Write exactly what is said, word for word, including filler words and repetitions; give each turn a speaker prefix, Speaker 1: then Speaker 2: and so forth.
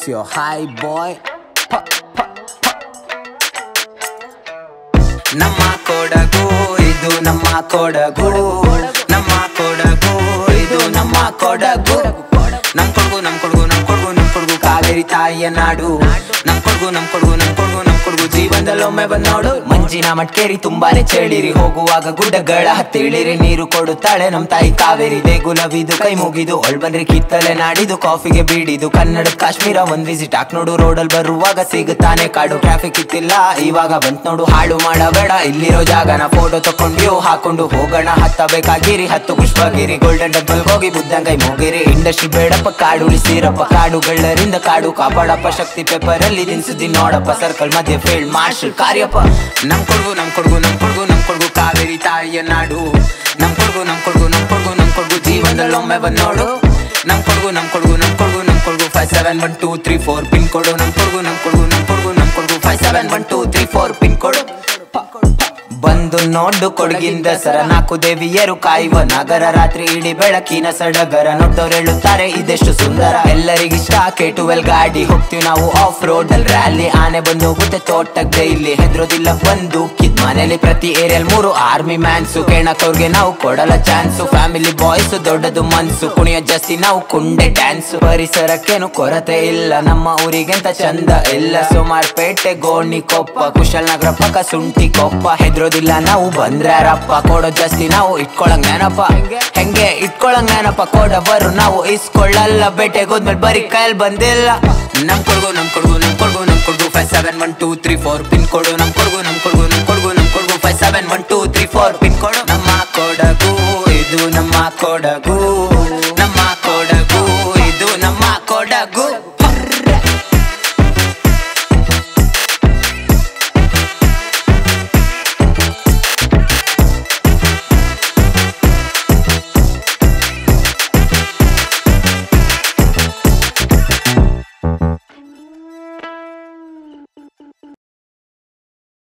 Speaker 1: your high boy. ನಮ್ಮ ಕೊಡಗು ಇದು ನಮ್ಮ ಕೊಡಗು, ನಮ್ಮ ಕೊಡಗು ಇದು ನಮ್ಮ ಕೊಡಗು. ನಮ್ ಕೊಡಗು ನಮ್ ಕೊಡಗು ನಮ್ ಕೊಡಗು ನಮ್ ಕೊಡಗು ಕಾವೇರಿ ತಾಯಿಯ ನಾಡು. ನಮ್ ಕೊಡಗು ನಮ್ ಕೊಡಗು ನಮ್ ಕೊಡಗು ನಮ್ ಕೊಡಗು ಜೀವನದಲ್ಲೊಮ್ಮೆ ಬಂದ್ ನೋಡು. ಮಂಜಿನ ಮಟ್ಕೇರಿ ತುಂಬಾನೇ ಚಳಿರಿ, ಹೋಗುವಾಗ ಗುಡ್ಡಗಳ ಹತ್ತಿಳಿರಿ. ನೀರು ಕೊಡುತ್ತಾಳೆ ನಮ್ ತಾಯಿ ಕಾವೇರಿ, ದೇಗುಲವಿದು ಕೈ ಮುಗಿದು ಒಳ್ ಬನ್ರಿ ಕಿತ್ತಲೆ ನಾಡಿದು. ಕಾಫಿಗೆ ಬೀಡಿದು ಕನ್ನಡ ಕಾಶ್ಮೀರ ಒಂದ್ ವಿಸಿಟ್ ಹಾಕ್ ನೋಡು. ರೋಡಲ್ ಬರುವಾಗ ಸಿಗುತ್ತಾನೆ ಕಾಡು, ಟ್ರಾಫಿಕ್ ಇತ್ತಿಲ್ಲ ಇವಾಗ ಬಂತ್ ನೋಡು. ಹಾಳು ಮಾಡಬೇಡ ಇಲ್ಲಿರೋ ಜಾಗನ, ಫೋಟೋ ತಕೊಂಡ್ ವ್ಯೂ ಹಾಕೊಂಡು ಹೋಗೋಣ. ಹತ್ತಬೇಕಾಗಿರಿ ಹತ್ತು ಪುಷ್ಪಗಿರಿ, ಗೋಲ್ಡನ್ ಟೆಂಪಲ್ ಹೋಗಿ ಬುದ್ಧಂಗೈ ಮುಗಿರಿ. ಇಂಡಸ್ಟ್ರಿ ಬೇಡಪ್ಪ ಕಾಡು ಉಳಿಸಿರಪ್ಪ, ಕಾಡುಗಳರಿಂದ ಕಾಡು ಕಾಪಾಡಪ್ಪ. ಶಕ್ತಿ ಪೇಪರ್ ಅಲ್ಲಿ ದಿನಸುದ್ದಿ ನೋಡಪ್ಪ, ಸರ್ಕಲ್ ಮಧ್ಯೆ ಫೀಲ್ಡ್ ಮಾರ್ಷಲ್ ಕಾರ್ಯಪ್ಪ. ನಮ್ ಕೊಡಗು ನಮ್ ಕೊಡಗು ನಮ್ ಕೊಡಗು ನಮ್ ಕೊಡಗು ಕಾವೇರಿ ತಾಯಿಯ ನಾಡು. ನಮ್ ಕೊಡಗು ನಮ್ ಕೊಡಗು ನಮ್ ಕೊಡಗು ನಮ್ ಕೊಡಗು ಜೀವನದಲ್ಲೊಮ್ಮೆ ಬಂದ್ ನೋಡು. ನಮ್ ಕೊಡಗು ನಮ್ ಕೊಡಗು ನಮ್ ಕೊಡಗು ನಮ್ Kodagu five seven one two three four pin ಕೊಡು. ನಮ್ ಕೊಡಗು ನಮ್ ಕೊಡಗು ನಮ್ ಕೊಡಗು ನಮ್ Kodagu five seven one two three four pin ಕೊಡು. ಬಂದು ನೋಡು ಕೊಡಗಿನ ದಸರ, ನಾಲ್ಕು ದೇವಿಯರು ಕಾಯುವ ನಗರ. ರಾತ್ರಿ ಇಡೀ ಬೆಳಕಿನ ಸಡಗರ, ನೋಡ್ದವ್ರು ಹೇಳುತ್ತಾರೆ ಇದೆಷ್ಟು ಸುಂದರ. ಎಲ್ಲರಿಗಿಷ್ಟ ಕೆ ಟ್ವೆಲ್ ಗಾಡಿ, ಹೋಗ್ತೀವಿ ನಾವು ಆಫ್ ರೋಡ್ ಅಲ್ಲಿ ರ್ಯಾಲಿ. ಆನೆ ಬಂದು ಹೋಗುತ್ತೆ ತೋಟಕ್ಕೆ ಇಲ್ಲಿ, ಹೆದ್ರೋದಿಲ್ಲ ಬಂದು ಕಿದ್ ಮನೇಲಿ. ಪ್ರತಿ ಏರಿಯಲ್ ಮೂರು ಆರ್ಮಿ ಮ್ಯಾನ್ಸು, ಕೇಳಕ್ಕವ್ರಿಗೆ ನಾವು ಕೊಡಲ್ಲ ಚಾನ್ಸು. ಫ್ಯಾಮಿಲಿ ಬಾಯ್ಸ್ ದೊಡ್ಡದು ಮನ್ಸು, ಕುಣಿಯ ಜಾಸ್ತಿ ನಾವು ಕುಂಡೆ ಡ್ಯಾನ್ಸ್. ಪರಿಸರಕ್ಕೇನು ಕೊರತೆ ಇಲ್ಲ, ನಮ್ಮ ಊರಿಗೆಂತ ಚಂದ ಇಲ್ಲ. ಸೋಮಾರ್ಪೇಟೆ ಗೋಣಿ ಕೊಪ್ಪ, ಕುಶಾಲನಗರ ಪಕ್ಕ ಸುಂಟಿ ಕೊಪ್ಪ. ಹೆದ್ರೋದಿಲ್ಲ ನಾವು ಬಂದ್ರಾರಪ್ಪ, ಕೊಡೋ ಜಾಸ್ತಿ ನಾವು ಇಟ್ಕೊಳಂಗ್ ನೆನಪ. ಹೆಂಗೆ ಇಟ್ಕೊಳಂಗ್ ನೆನಪ, ಕೊಡವರು ನಾವು ಇಸ್ಕೊಳ್ಳಲ್ಲ. ಬೇಟೆಗೆ ಹೋದ್ಮೇಲೆ ಬರೀ ಕೈಲ್ ಬಂದಿಲ್ಲ. ನಮ್ ಕೊಡಗು ನಮ್ ಕೊಡಗು ನಮ್ ಕೊಡಗು ನಮ್ Kodagu five seven one two three four pin ಕೊಡು. ನಮ್ ಕೊಡಗು ನಮ್ ಕೊಡಗು ನಮ್ ಕೊಡಗು ನಮ್ Kodagu five seven one two three four pin ಕೊಡು. ನಮ್ಮ ಕೊಡಗು ಇದು ನಮ್ಮ ಕೊಡಗು,